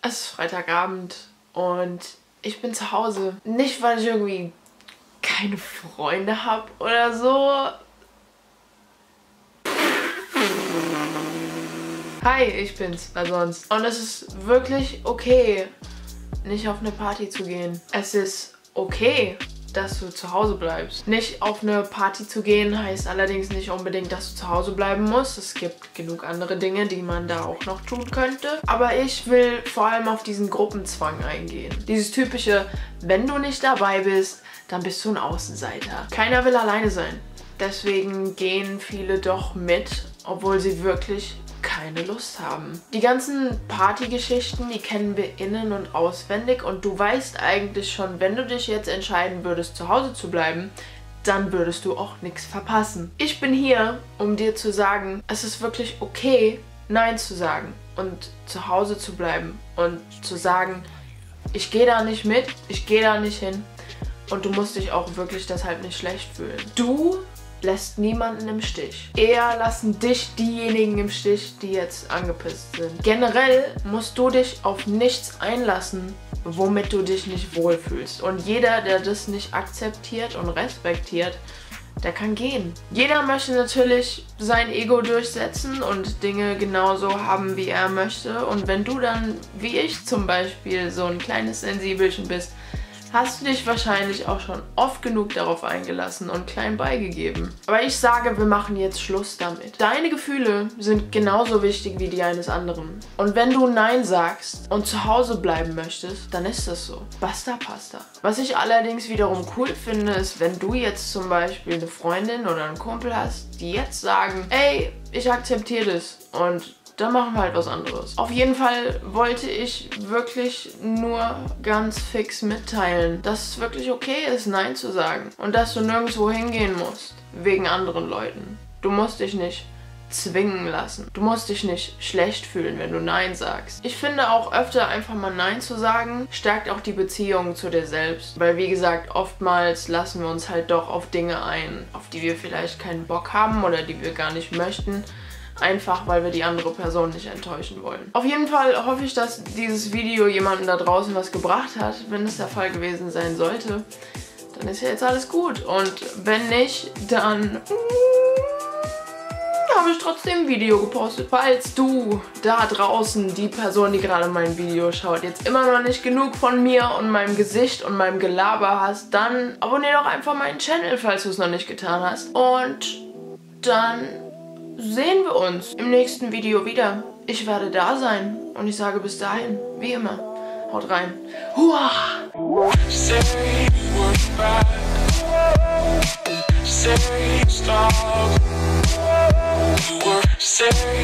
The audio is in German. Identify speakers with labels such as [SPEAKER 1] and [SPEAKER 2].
[SPEAKER 1] Es ist Freitagabend und ich bin zu Hause. Nicht, weil ich irgendwie keine Freunde habe oder so. Hi, ich bin's, wer sonst. Und es ist wirklich okay, nicht auf eine Party zu gehen. Es ist okay, dass du zu Hause bleibst. Nicht auf eine Party zu gehen heißt allerdings nicht unbedingt, dass du zu Hause bleiben musst. Es gibt genug andere Dinge, die man da auch noch tun könnte. Aber ich will vor allem auf diesen Gruppenzwang eingehen. Dieses typische, wenn du nicht dabei bist, dann bist du ein Außenseiter. Keiner will alleine sein. Deswegen gehen viele doch mit, obwohl sie wirklich keine Lust haben. Die ganzen Partygeschichten, die kennen wir innen- und auswendig und du weißt eigentlich schon, wenn du dich jetzt entscheiden würdest, zu Hause zu bleiben, dann würdest du auch nichts verpassen. Ich bin hier, um dir zu sagen, es ist wirklich okay, Nein zu sagen und zu Hause zu bleiben und zu sagen, ich gehe da nicht mit, ich gehe da nicht hin und du musst dich auch wirklich deshalb nicht schlecht fühlen. Du lässt niemanden im Stich. Eher lassen dich diejenigen im Stich, die jetzt angepisst sind. Generell musst du dich auf nichts einlassen, womit du dich nicht wohlfühlst. Und jeder, der das nicht akzeptiert und respektiert, der kann gehen. Jeder möchte natürlich sein Ego durchsetzen und Dinge genauso haben, wie er möchte. Und wenn du dann, wie ich zum Beispiel, so ein kleines Sensibelchen bist, hast du dich wahrscheinlich auch schon oft genug darauf eingelassen und klein beigegeben. Aber ich sage, wir machen jetzt Schluss damit. Deine Gefühle sind genauso wichtig wie die eines anderen. Und wenn du Nein sagst und zu Hause bleiben möchtest, dann ist das so. Basta, pasta. Was ich allerdings wiederum cool finde, ist, wenn du jetzt zum Beispiel eine Freundin oder einen Kumpel hast, die jetzt sagen, ey, ich akzeptiere das und dann machen wir halt was anderes. Auf jeden Fall wollte ich wirklich nur ganz fix mitteilen, dass es wirklich okay ist, Nein zu sagen. Und dass du nirgendwo hingehen musst, wegen anderen Leuten. Du musst dich nicht zwingen lassen. Du musst dich nicht schlecht fühlen, wenn du Nein sagst. Ich finde auch öfter einfach mal Nein zu sagen, stärkt auch die Beziehung zu dir selbst. Weil wie gesagt, oftmals lassen wir uns halt doch auf Dinge ein, auf die wir vielleicht keinen Bock haben oder die wir gar nicht möchten. Einfach, weil wir die andere Person nicht enttäuschen wollen. Auf jeden Fall hoffe ich, dass dieses Video jemandem da draußen was gebracht hat. Wenn es der Fall gewesen sein sollte, dann ist ja jetzt alles gut. Und wenn nicht, dann habe ich trotzdem ein Video gepostet. Falls du da draußen, die Person, die gerade mein Video schaut, jetzt immer noch nicht genug von mir und meinem Gesicht und meinem Gelaber hast, dann abonniere doch einfach meinen Channel, falls du es noch nicht getan hast. Und dann sehen wir uns im nächsten Video wieder. Ich werde da sein und ich sage bis dahin, wie immer, haut rein. Hua! Say